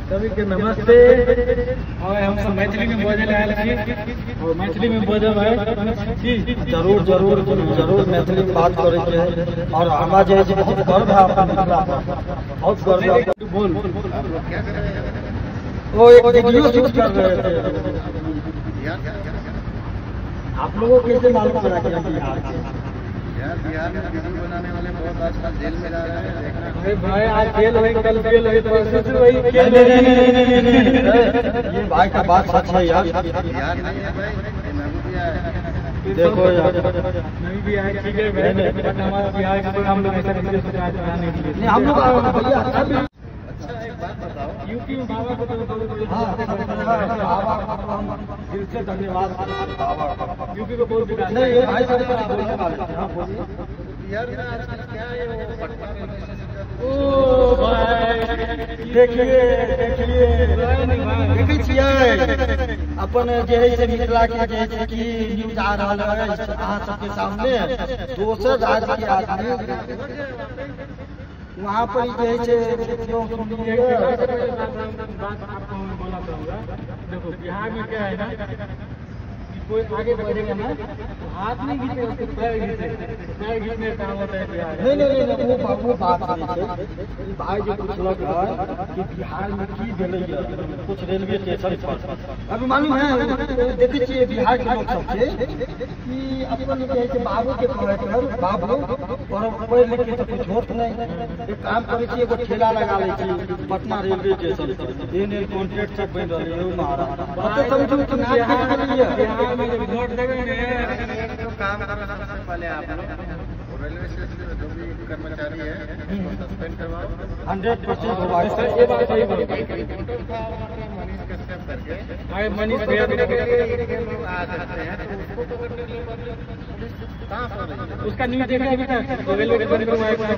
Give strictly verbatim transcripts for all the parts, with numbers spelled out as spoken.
सभी के नमस्ते। और हम सब मैथिली में बोले आयल छी और मैथिली में बोलब है कि जरूर जरूर जरूर मैथिली में बात करे के है। और हमारा जो है बहुत गर्व है आपका मिथिला पर, बहुत गर्व है। बोल वो एक वीडियो शूट कर रहे थे, आप लोगों को कैसे मालूम पड़ा कि हम बिहार के? यार बिहार में वीडियो बनाने वाले बहुत आजकल जेल में जा रहे हैं, देखना। अरे भाई आज जेल है, कल जेल है, परसों से वही नहीं नहीं नहीं नहीं नहीं, ये भाई का बात सच है यार। यार नहीं है भाई, ये नवी भी आया। देखो यार, नहीं भी आए ठीक है भाई, बट हमारा बिहार का हम लोग ऐसा वीडियो शिकायत कराने के लिए नहीं हम लोग भैया अच्छा भी। अच्छा एक बात बताओ, यूपी में बाबा को तो हाँ बाबा को हम दिल से धन्यवाद। यूपी को बहुत विकास नहीं ये भाई साहब कुछ बोलने वाले थे। हाँ बोलिए। बिहार में आजकल क्या है वो पटना में ओ भाई देखिए देखिए देखै छियै अपन जे है से मिथिला के जे है कि न्यूज आ रहा है अहाँ सबके सामने, दोसर राज्य के आदमी वहाँ पर जे है से क्यों सुनिए। बात आपको मैं बोला चाहूँगा, देखो बिहार में क्या है ना, कोई आगे बढ़ेगा ना हाथ नहीं घींचे, उसके पैर घींचे, पैर घींचने का काम होता है बिहार में। नहीं नहीं नहीं वो बाबू बात नहीं है। भाई जो पूछलक है कि बिहार में की भेलै कुछ रेलवे स्टेशन पर अभी मालूम है, देखे छियै बिहार के लोग सब कि अपन जे है से बाबू के कहै पर बाबू पढ़ लिख के तो कुछ होत नहीं, एक काम करे छी एगो ठेला लगा लै छी पटना रेलवे स्टेशन पर, एन एन कॉन्ट्रैक्ट सब बन रहलै है महाराज। ओते समझू कि नाच के लिए में जब वोट देंगे जो काम कर रहा है सबसे पहले आप लोग रेलवे स्टेशन में जो भी कर्मचारी है सस्पेंड करवाओ। हंड्रेड परसेंट होगा सर, ये बात सही बोल मनीष कश्यप करके भाई मनीष भैया भी लोग आ सकते हैं, उसको पकड़ने के लिए कहाँ पर उसका न्यूज देखा अभी तक रेलवे के बंद करवाए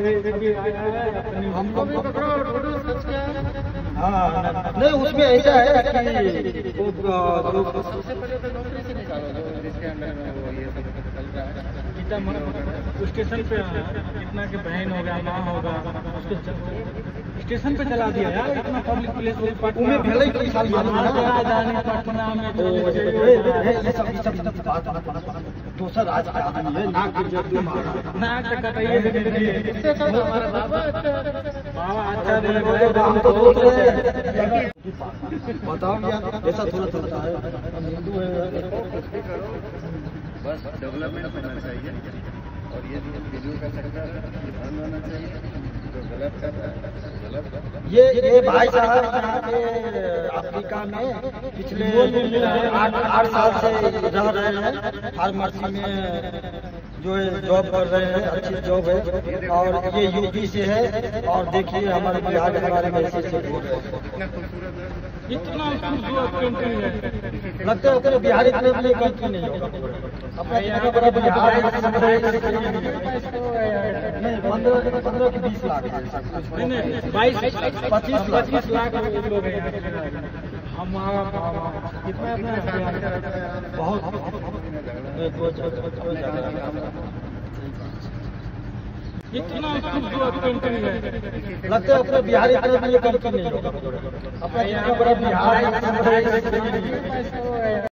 हम को भी पकड़ो और फोटो सच क्या है। हाँ नहीं उसमें ऐसा है कि वो सबसे पहले तो नौकरी से निकालो जो जिसके अंडर में वो ये सब चल रहा है। स्टेशन पे इतना के बहन होगा माँ होगा उसको स्टेशन पे चला दिया यार, इतना पब्लिक प्लेस उन्हें भेलै कई साल जाने पटना में ये सब ये सब बात दोसर राज्य के आदमी है, नाक गिर जाती है नाक कटाइए दे दीजिए। हमारा बाबा बाबा अच्छा दे हम तो सोच रहे हैं बताओ यार ऐसा थोड़ा चलता है, हम हिंदू है। बस डेवलपमेंट होना चाहिए और ये जो बिजली का सेक्टर है ये बंद होना चाहिए, जो गलत कर रहा है गलत। ये ये भाई साहब यहाँ पे अफ्रीका में पिछले आठ आठ साल से रह रहे हैं, फार्मेसी में जो है जॉब कर रहे हैं, अच्छी जॉब है और ये यूपी से है। और देखिए हमारे बिहार के बारे में ऐसे ऐसे हो रहे हैं, इतना खूबसूरत कंट्री है, लगता है अपने बिहारी के लिए कंट्री नहीं होगा अपना इतना बड़ा बिहार नहीं। पंद्रह पंद्रह की बीस लाख बाईस पच्चीस पच्चीस लाख लोग हैं यहाँ। हमारा कितना बहुत इतना खूबसूरत कंट्री है, लगता है अपने बिहारी के लिए कंट्री नहीं होगा अपना इतना बड़ा बिहार।